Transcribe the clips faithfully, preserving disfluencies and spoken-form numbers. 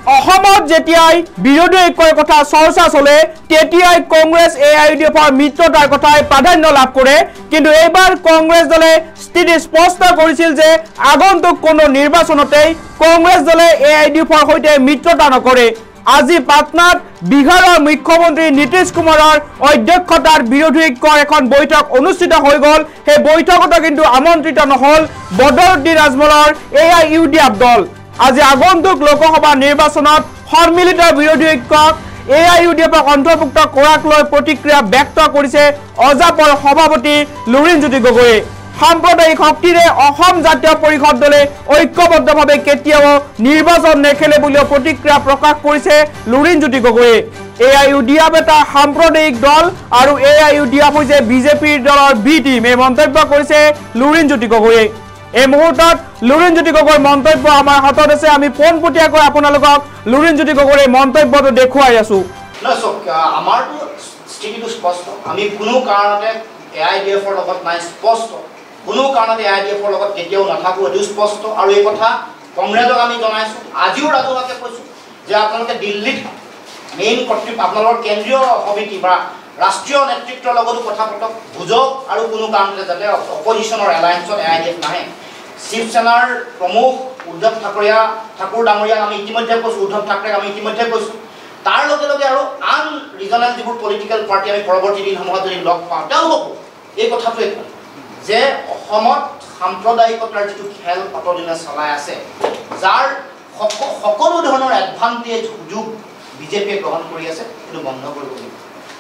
অসমত যেতিয়াই বিৰোধী ঐক্যৰ কথা চৰ্চা চলে তেতিয়াই Congress A I U D এফৰ মিত্ৰতাৰ কথাই প্ৰাধান্য লাভ কৰে কিন্তু এইবাৰ কংগ্ৰেছ দলে স্থিতি স্পষ্ট কৰিছিল যে আগন্তুক কোনো নিৰ্বাচনতেই কংগ্ৰেছ দলে এ আই ইউ ডি এফৰ সৈতে মিত্ৰতা নকৰে আজি পাটনাত বিহাৰৰ মুখ্যমন্ত্ৰী নীতিশ কুমাৰৰ অধ্যক্ষতাৰ বিৰোধী ঐক্যৰ এখন বৈঠক অনুষ্ঠিত হৈ গ'ল সেই বৈঠকত কিন্তু আমন্ত্ৰিত নহল বদৰুদ্দিন আজমলৰ A I U D F দল আজি আগন্তুক লোকসভা নিৰ্বাচনত সন্মিলিত বিৰোধী ঐক্য এ আই ইউ ডি এফক অন্তৰ্ভুক্ত কৰাক লৈ প্ৰতিক্ৰিয়া ব্যক্ত কৰিছে অজাপৰ সভাপতি লুৰিণজ্যোতি গগৈয়ে সাম্প্ৰদায়িক শক্তিৰে অসম জাতীয় পৰিষদ দলে ঐক্যবদ্ধভাৱে কেতিয়াও নিৰ্বাচন নেখেলে বুলিও প্ৰতিক্ৰিয়া প্ৰকাশ কৰিছে লুৰিণজ্যোতি গগৈয়ে A I U D F এটা সাম্প্ৰদায়িক দল আৰু A I U D F হৈছে বিজেপিৰ দলৰ বি টিম এই মন্তব্য কৰিছে লুৰিণজ্যোতি গগৈয়ে এই মুহূৰ্তত লুৰিণজ্যোতি গগৈৰ মন্তব্য আমাৰ হাতত আছে আমি পোনপটীয়াকৈ আপোনালোকক লুৰিণজ্যোতি গগৈৰ মন্তব্যটো দেখুৱাই আছো আমাৰটো স্থিতিটো স্পষ্ট আমি কোনো কাৰণতে এ আই ডি এফৰ লগত নাই স্পষ্ট কোনো কাৰণতে এ আই ডি এফৰ লগত কেতিয়াও নাথাকো এটো স্পষ্ট আৰু এই কথা কংগ্ৰেছক আমি জনাইছো আজিও ৰাজহুৱাকে কৈছো যে আপোনালোকে দিল্লীত মেইন কৰ্তৃপক্ষ আপোনালোকৰ কেন্দ্ৰীয় সমিতি বা ৰাষ্ট্ৰীয় নেতৃত্বৰ লগতো কথা পাতক বুজক আৰু কোনো কাৰণতে যাতে অপজিশ্যনৰ এলায়েন্সত এ আই ডি এফ নাহে শিৱসেনাৰ প্ৰমুখ উদ্ধৱ ঠাকৰেয়া ঠাকুৰ ডাঙৰীয়াক আমি ইতিমধ্যে কৈছো উদ্ধৱ ঠাকৰেক আমি ইতিমধ্যে কৈছো তাৰ লগে লগে আৰু আন ৰিজনেল যিবোৰ পলিটিকেল পাৰ্টি আমি পৰৱৰ্তী দিনসমূহত যদি লগ পাওঁ তেওঁলোকো এই কথাটোৱে কয় যে অসমত সাম্প্ৰদায়িকতাৰ যিটো খেল পাতদিনে চলাই আছে যাৰ সকলো ধৰণৰ এডভান্টেজ সুযোগ বিজেপিয়ে গ্ৰহণ কৰি আছে সেইটো বন্ধ কৰিব লাগিব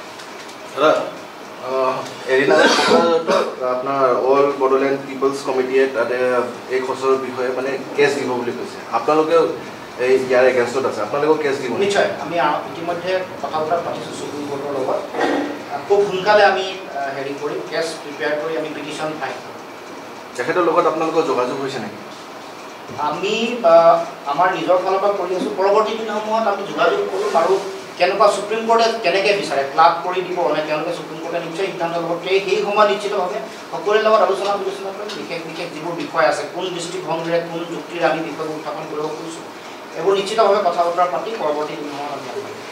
এৰিনা আপোনাৰ অল বডোলেণ্ড পিপলছ কমিটিয়ে তাতে এই খচৰৰ বিষয়ে মানে কেছ দিব বুলি কৈছে আপোনালোকে এই ইয়াৰ এগেইনষ্টত আছে আপোনালোকক কেছ দিব নিশ্চয় আমি ইতিমধ্যে কথা বতৰা পাতিছোঁ সুপ্ৰিম কোৰ্টৰ লগত খুব সোনকালে আমি হেৰি কৰি কেছ প্ৰিপেয়াৰ কৰি আমি পিটিশ্যন ফাইল কৰিম তেখেতৰ লগত আপোনালোকৰ যোগাযোগ হৈছে নেকি আমি আমাৰ নিজৰ ফালৰ পৰা কৰি আছোঁ পৰৱৰ্তী দিনসমূহত আমি যোগাযোগ কৰোঁ আৰু কেনেকুৱা সুপ্ৰিম কোৰ্টে কেনেকৈ বিচাৰে ক্লাব কৰি দিব নে তেওঁলোকে সুপ্ৰিম কোৰ্টে নিশ্চয় সিদ্ধান্ত ল'ব সেই সময়ত নিশ্চিতভাৱে সকলোৰে লগত আলোচনা বিলোচনা কৰি বিশেষ বিশেষ যিবোৰ বিষয় আছে কোন দৃষ্টিভংগীৰে কোন যুক্তিৰে আমি বিষয়বোৰ উত্থাপন কৰিব খুজিছোঁ এইবোৰ নিশ্চিতভাৱে কথা বতৰা পাতি পৰৱৰ্তী দিনসমূহত আমি